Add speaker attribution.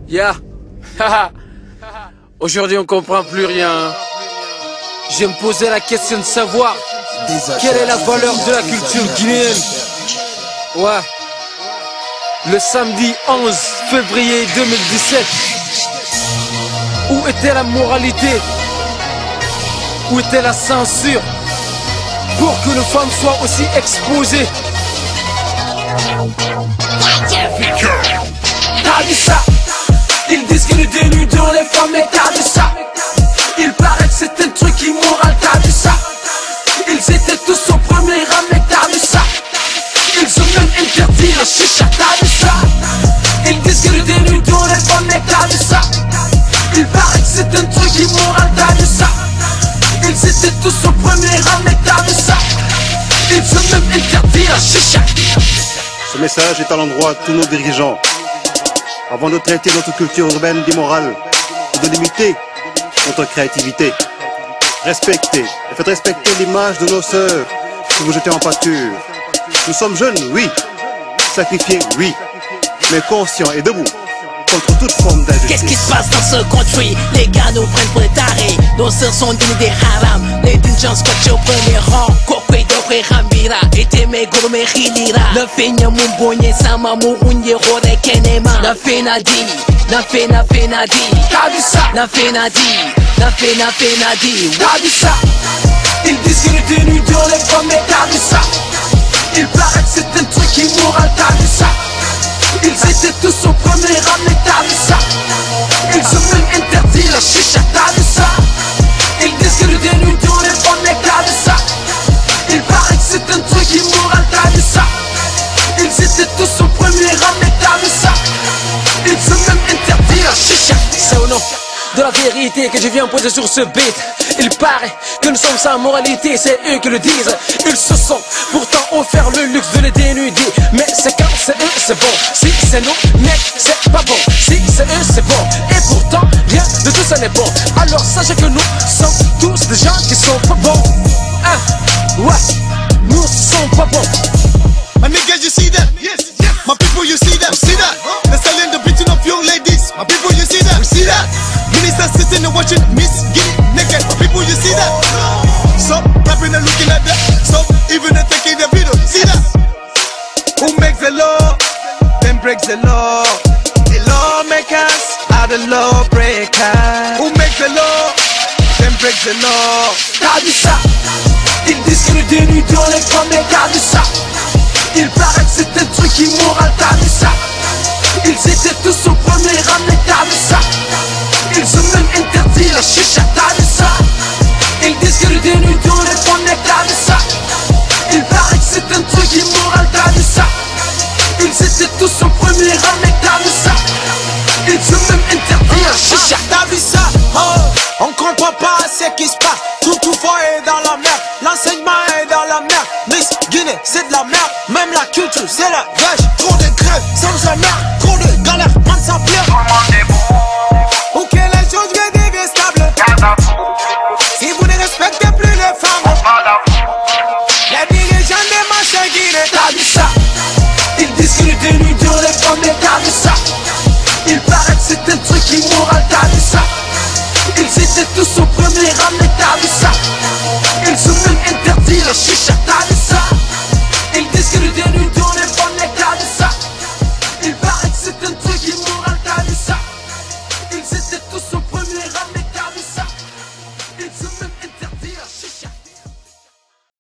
Speaker 1: Yeah. Aujourd'hui on comprend plus rien. Je vais me poser la question de savoir quelle est la valeur de la culture guinéenne. Ouais. Le samedi 11 février 2017. Où était la moralité? Où était la censure pour que nos femmes soient aussi exposées? T'as vu ça? Ils disent que le dénudent les femmes, mais t'as vu ça? Il paraît que c'est un truc immoral, t'as vu ça? Ils étaient tous au premier rang, mais t'as vu ça? Ils ont même interdit la chicha, t'as vu ça? Ils disent que le dénudent les femmes, mais t'as vu ça? Il paraît que c'est un truc immoral, t'as vu ça? Ils étaient tous au premier rang, mais t'as vu ça? Ils ont même interdit la chicha.
Speaker 2: Ce message est à l'endroit de tous nos dirigeants. Avant de traiter notre culture urbaine d'immorale et de limiter notre créativité, respectez et faites respecter l'image de nos sœurs que vous jetez en pâture. Nous sommes jeunes, oui, sacrifiés, oui, mais conscients et debout contre toute forme d'injustice.
Speaker 3: Qu'est-ce qui se passe dans ce country? Les gars nous prennent pour des tarés. Nos sœurs sont dignes des haram. Les dinjans scotchés au premier rang. Kokwe d'opre rambira. Et teme gourmet rilira. Le feigne mumbonye sama murunye rore kenema. La fenadi. La fenadi.
Speaker 1: T'as vu ça?
Speaker 3: La fenadi. La fenadi.
Speaker 1: T'as vu ça? Ils disent que le dénudent les femmes, mais t'as vu ça? Il paraît que c'est un truc immoral, t'as vu ça? Ils étaient tous au premier rang, mais t'as vu ça? Ils ont même interdit la chicha, t'as vu ça? Ils disent que le dénudent les femmes, mais t'as vu ça? Il paraît que c'est un truc immoral, t'as vu ça? Ils étaient tous au premier rang, mais t'as vu ça? Ils ont même interdit la chicha. C'est au nom de la vérité que je viens poser sur ce beat. Il paraît que nous sommes sans moralité, c'est eux qui le disent. Ils se sont pourtant offert le luxe de les dénuder. Mais c'est quand c'est eux, c'est bon. Si c'est nous, mec, c'est pas bon. Si c'est eux, c'est bon. Et pourtant, rien de tout ça n'est bon. Alors sachez que nous sommes tous des gens qui sont pas bons. Hein? Ouais, nous sommes pas bons.
Speaker 4: My niggas, you see that? Yes, yes. My people, you see that? See that? They're selling the beating of young ladies. My people, you see that? We see that? Ministers sitting and watching Miss get naked. My people, you see that? Some rapping and looking at that. Some even and taking the video. See that? Who makes the law? Then breaks the law. The lawmakers are the lawbreakers. Who makes the law? Then breaks the law.
Speaker 1: T'as vu ça? Ils disent que le dénudent les femmes, mais t'as vu ça? Il paraît que c'est un truc immoral, t'as vu ça? Ils étaient tous au premier rang, mais t'as vu ça? Ils ont même interdit la chicha, t'as vu ça? Ils disent que le dénudent les femmes, mais t'as vu ça? Il paraît que c'est un truc immoral, t'as vu ça? Ils étaient tous au premier rang, mais t'as vu ça? Ils ont même interdit la chicha.
Speaker 4: T'as vu ça? Oh, on comprend pas ce qui se passe. Tout fort est dans la merde. L'enseignement est dans la merde. Miss Guinée, c'est de la merde. Même la culture, c'est la vache. Trop de grèves, sans la merde. Trop de galères, man, ça plaît. Pour que les choses deviennent stables. Si vous ne respectez plus les femmes, les dirigeants des marchés guinéens.
Speaker 1: T'as vu ça? Ils disent que le dénudent les femmes, mais t'as vu ça? Il paraît que c'est un truc immoral, t'as vu ça? Ils étaient tous au premier rang, mais t'as vu ça? Ils ont même interdit la chicha, t'as vu ça? Ils disent que le dénudent les femmes, mais t'as vu ça? Il paraît que c'est un truc immoral, t'as vu ça? Ils étaient tous au premier rang, mais t'as vu ça? Ils ont même